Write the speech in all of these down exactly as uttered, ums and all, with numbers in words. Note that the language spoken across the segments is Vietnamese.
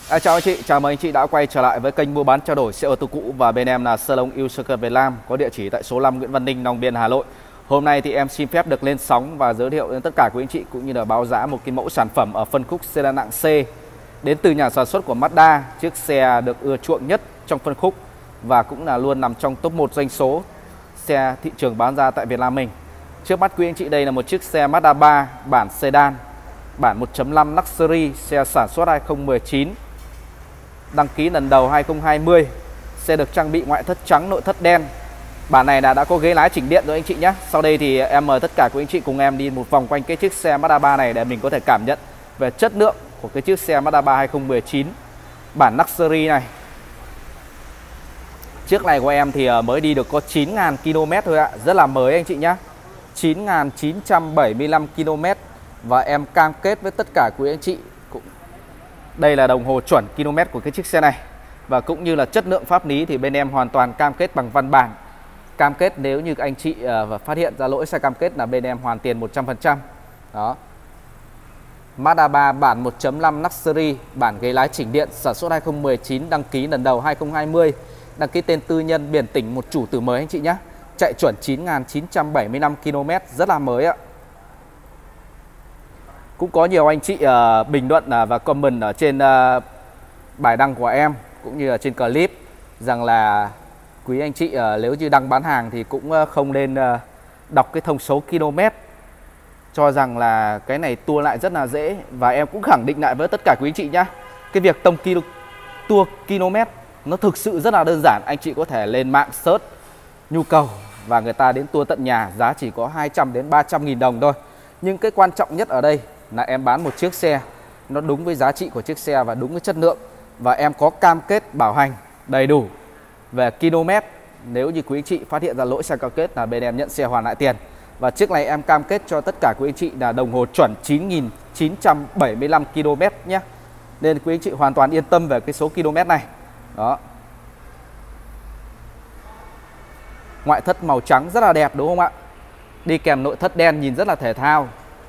À, chào anh chị, chào mừng anh chị đã quay trở lại với kênh mua bán trao đổi xe ô tô cũ và bên em là Salon yêu Circle Việt Nam có địa chỉ tại số năm Nguyễn Văn Ninh, Long Biên, Hà Nội. Hôm nay thì em xin phép được lên sóng và giới thiệu đến tất cả quý anh chị cũng như là báo giá một cái mẫu sản phẩm ở phân khúc sedan nặng C đến từ nhà sản xuất của Mazda. Chiếc xe được ưa chuộng nhất trong phân khúc và cũng là luôn nằm trong top một doanh số xe thị trường bán ra tại Việt Nam mình. Trước mắt quý anh chị đây là một chiếc xe Mazda ba bản sedan, bản một chấm năm Luxury, xe sản xuất hai không một chín, đăng ký lần đầu hai không hai không. Xe được trang bị ngoại thất trắng, nội thất đen. Bản này là đã có ghế lái chỉnh điện rồi anh chị nhé. Sau đây thì em mời tất cả quý anh chị cùng em đi một vòng quanh cái chiếc xe Mazda ba này để mình có thể cảm nhận về chất lượng của cái chiếc xe Mazda ba hai không một chín bản Luxury này. Chiếc này của em thì mới đi được có chín nghìn ki lô mét thôi ạ, rất là mới anh chị nhé. chín nghìn chín trăm bảy mươi lăm ki lô mét và em cam kết với tất cả quý anh chị cũng đây là đồng hồ chuẩn km của cái chiếc xe này. Và cũng như là chất lượng pháp lý thì bên em hoàn toàn cam kết bằng văn bản. Cam kết nếu như anh chị uh, phát hiện ra lỗi sai cam kết là bên em hoàn tiền một trăm phần trăm. Đó. Mazda ba bản một chấm năm Luxury, bản ghế lái chỉnh điện, sản xuất hai không một chín, đăng ký lần đầu hai không hai không, đăng ký tên tư nhân, biển tỉnh, một chủ từ mới anh chị nhé. Chạy chuẩn chín nghìn chín trăm bảy mươi lăm ki lô mét, rất là mới ạ. Cũng có nhiều anh chị uh, bình luận uh, và comment ở trên uh, bài đăng của em cũng như là trên clip rằng là quý anh chị uh, nếu như đăng bán hàng thì cũng uh, không nên uh, đọc cái thông số km, cho rằng là cái này tua lại rất là dễ. Và em cũng khẳng định lại với tất cả quý anh chị nhá, cái việc tông kilo, tua km nó thực sự rất là đơn giản. Anh chị có thể lên mạng search nhu cầu và người ta đến tua tận nhà, giá chỉ có hai trăm đến ba trăm nghìn đồng thôi. Nhưng cái quan trọng nhất ở đây là em bán một chiếc xe nó đúng với giá trị của chiếc xe và đúng với chất lượng, và em có cam kết bảo hành đầy đủ về km. Nếu như quý anh chị phát hiện ra lỗi sai cam kết là bên em nhận xe hoàn lại tiền. Và chiếc này em cam kết cho tất cả quý anh chị là đồng hồ chuẩn chín nghìn chín trăm bảy mươi lăm ki lô mét nhé. Nên quý anh chị hoàn toàn yên tâm về cái số km này. Đó. Ngoại thất màu trắng rất là đẹp đúng không ạ? Đi kèm nội thất đen nhìn rất là thể thao.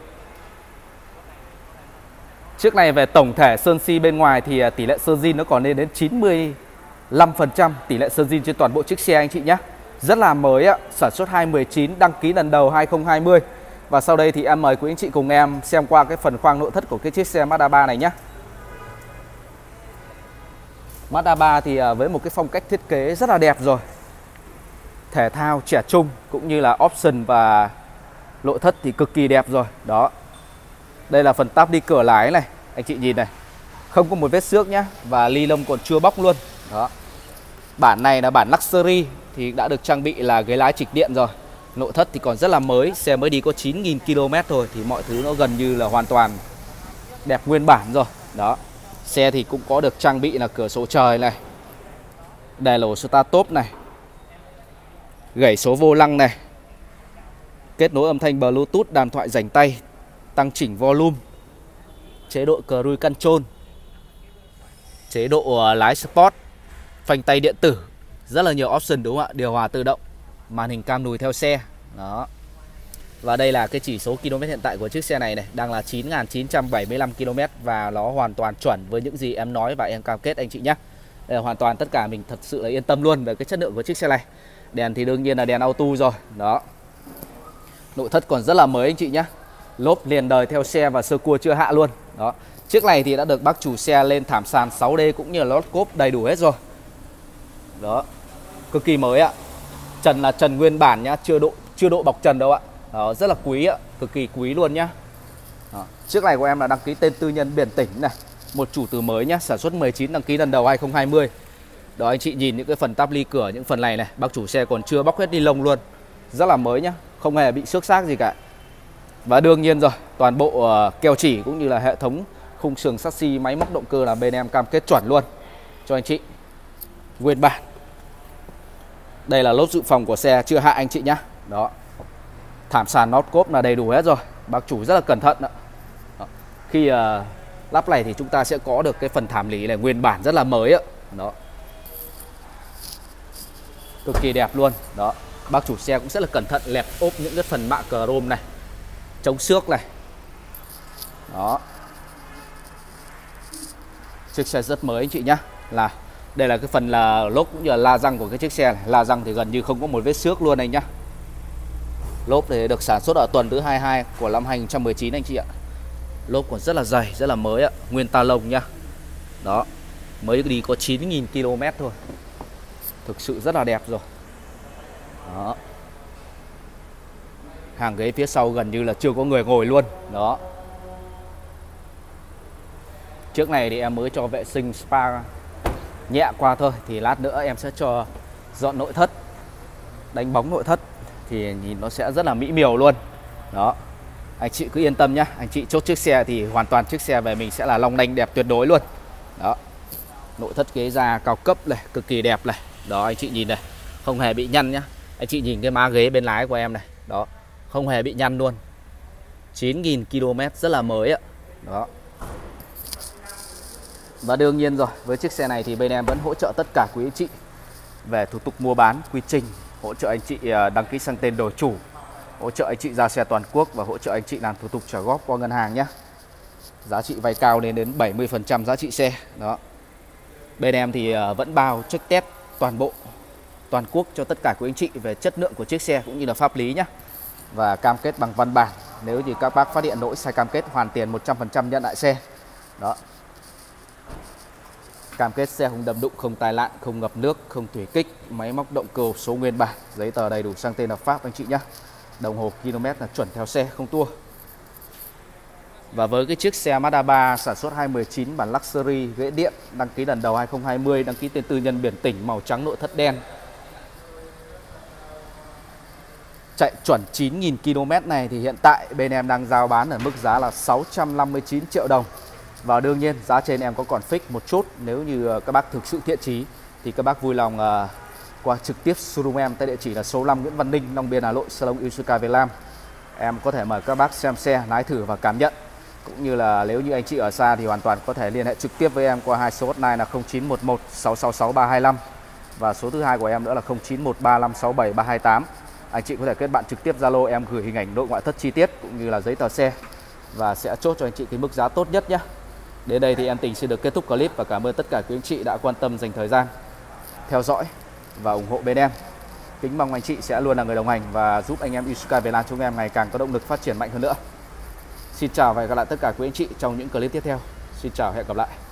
Chiếc này về tổng thể sơn si bên ngoài thì tỷ lệ sơn zin nó còn lên đến chín mươi lăm phần trăm tỷ lệ sơn zin trên toàn bộ chiếc xe anh chị nhé. Rất là mới ạ, sản xuất hai không một chín, đăng ký lần đầu hai không hai không. Và sau đây thì em mời quý anh chị cùng em xem qua cái phần khoang nội thất của cái chiếc xe Mazda ba này nhé. Mazda ba thì với một cái phong cách thiết kế rất là đẹp rồi, thể thao trẻ trung cũng như là option và nội thất thì cực kỳ đẹp rồi. Đó. Đây là phần táp đi cửa lái này, anh chị nhìn này, không có một vết xước nhá, và ly lông còn chưa bóc luôn. Đó. Bản này là bản Luxury thì đã được trang bị là ghế lái trịch điện rồi. Nội thất thì còn rất là mới, xe mới đi có chín nghìn ki lô mét thôi thì mọi thứ nó gần như là hoàn toàn đẹp nguyên bản rồi. Đó. Xe thì cũng có được trang bị là cửa sổ trời này, đèn lổ start top này, gảy số vô lăng này, kết nối âm thanh Bluetooth, đàm thoại rảnh tay, tăng chỉnh volume, chế độ cruise control, chế độ lái sport, phanh tay điện tử, rất là nhiều option đúng không ạ? Điều hòa tự động, màn hình cam lùi theo xe. Đó. Và đây là cái chỉ số km hiện tại của chiếc xe này này, đang là chín nghìn chín trăm bảy mươi lăm ki lô mét và nó hoàn toàn chuẩn với những gì em nói và em cam kết anh chị nhé. Đây là hoàn toàn tất cả mình thật sự là yên tâm luôn về cái chất lượng của chiếc xe này. Đèn thì đương nhiên là đèn auto rồi. Đó. Nội thất còn rất là mới anh chị nhé. Lốp liền đời theo xe và sơ cua chưa hạ luôn. Đó. Chiếc này thì đã được bác chủ xe lên thảm sàn sáu D cũng như là lót cốp đầy đủ hết rồi. Đó. Cực kỳ mới ạ. Trần là trần nguyên bản nhá, chưa độ chưa độ bọc trần đâu ạ. Đó, rất là quý ạ, cực kỳ quý luôn nhá. Đó. Chiếc này của em là đăng ký tên tư nhân, biển tỉnh này, một chủ từ mới nhá, sản xuất mười chín, đăng ký lần đầu hai không hai không. Đó, anh chị nhìn những cái phần táp ly cửa, những phần này này, bác chủ xe còn chưa bóc hết ni lông luôn. Rất là mới nhá, không hề bị xước xác gì cả. Và đương nhiên rồi, toàn bộ uh, keo chỉ cũng như là hệ thống khung sườn chassis, máy móc động cơ là bên em cam kết chuẩn luôn cho anh chị. Nguyên bản. Đây là lốp dự phòng của xe chưa hạ anh chị nhá. Đó. Thảm sàn nót cốp là đầy đủ hết rồi. Bác chủ rất là cẩn thận đó. Đó. Khi uh, lắp này thì chúng ta sẽ có được cái phần thảm lì này nguyên bản rất là mới ạ. Đó. Cực kỳ đẹp luôn. Đó. Bác chủ xe cũng rất là cẩn thận lẹp ốp những cái phần mạ chrome này, chống xước này. Đó. Chiếc xe rất mới anh chị nhá. Là đây là cái phần là lốp cũng như là la răng của cái chiếc xe này. La răng thì gần như không có một vết xước luôn anh nhá. Lốp thì được sản xuất ở tuần thứ hai mươi hai của năm hai nghìn không trăm mười chín anh chị ạ. Lốp còn rất là dày, rất là mới ạ, nguyên ta lông nhá. Đó, mới đi có chín nghìn ki lô mét thôi. Thực sự rất là đẹp rồi. Đó. Hàng ghế phía sau gần như là chưa có người ngồi luôn. Đó. Trước này thì em mới cho vệ sinh spa nhẹ qua thôi. Thì lát nữa em sẽ cho dọn nội thất, đánh bóng nội thất, thì nhìn nó sẽ rất là mỹ miều luôn. Đó. Anh chị cứ yên tâm nhá. Anh chị chốt chiếc xe thì hoàn toàn chiếc xe về mình sẽ là long lanh đẹp tuyệt đối luôn. Đó. Nội thất ghế da cao cấp này, cực kỳ đẹp này. Đó anh chị nhìn này, không hề bị nhăn nhá. Anh chị nhìn cái má ghế bên lái của em này. Đó, không hề bị nhăn luôn. chín nghìn ki lô mét rất là mới ạ. Đó. Và đương nhiên rồi, với chiếc xe này thì bên em vẫn hỗ trợ tất cả quý anh chị về thủ tục mua bán, quy trình, hỗ trợ anh chị đăng ký sang tên đổi chủ, hỗ trợ anh chị ra xe toàn quốc và hỗ trợ anh chị làm thủ tục trả góp qua ngân hàng nhé. Giá trị vay cao lên đến bảy mươi phần trăm giá trị xe. Đó. Bên em thì vẫn bao check test toàn bộ toàn quốc cho tất cả quý anh chị về chất lượng của chiếc xe cũng như là pháp lý nhé. Và cam kết bằng văn bản, nếu như các bác phát hiện lỗi sai cam kết hoàn tiền một trăm phần trăm nhận lại xe. Đó. Cam kết xe không đâm đụng, không tai nạn, không ngập nước, không thủy kích, máy móc động cơ số nguyên bản, giấy tờ đầy đủ sang tên hợp pháp anh chị nhé. Đồng hồ km là chuẩn theo xe, không tua. Và với cái chiếc xe Mazda ba sản xuất hai mười chín bản Luxury, ghế điện, đăng ký lần đầu hai không hai không, đăng ký tên tư nhân biển tỉnh, màu trắng, nội thất đen, chạy chuẩn chín nghìn ki lô mét này thì hiện tại bên em đang giao bán ở mức giá là sáu trăm năm mươi chín triệu đồng. Và đương nhiên giá trên em có còn fix một chút. Nếu như các bác thực sự thiện chí thì các bác vui lòng uh, qua trực tiếp showroom em tại địa chỉ là số năm Nguyễn Văn Ninh, Long Biên, Hà Nội, Salon Isuka Việt Nam. Em có thể mời các bác xem xe, lái thử và cảm nhận. Cũng như là nếu như anh chị ở xa thì hoàn toàn có thể liên hệ trực tiếp với em qua hai số hotline là không chín một một sáu sáu sáu ba hai lăm và số thứ hai của em nữa là không chín một ba năm sáu bảy ba hai tám. Anh chị có thể kết bạn trực tiếp Zalo, em gửi hình ảnh nội ngoại thất chi tiết cũng như là giấy tờ xe và sẽ chốt cho anh chị cái mức giá tốt nhất nhé. Đến đây thì em Tình xin được kết thúc clip và cảm ơn tất cả quý anh chị đã quan tâm dành thời gian theo dõi và ủng hộ bên em. Kính mong anh chị sẽ luôn là người đồng hành và giúp anh em Isuka Việt Nam chúng em ngày càng có động lực phát triển mạnh hơn nữa. Xin chào và hẹn gặp lại tất cả quý anh chị trong những clip tiếp theo. Xin chào, hẹn gặp lại.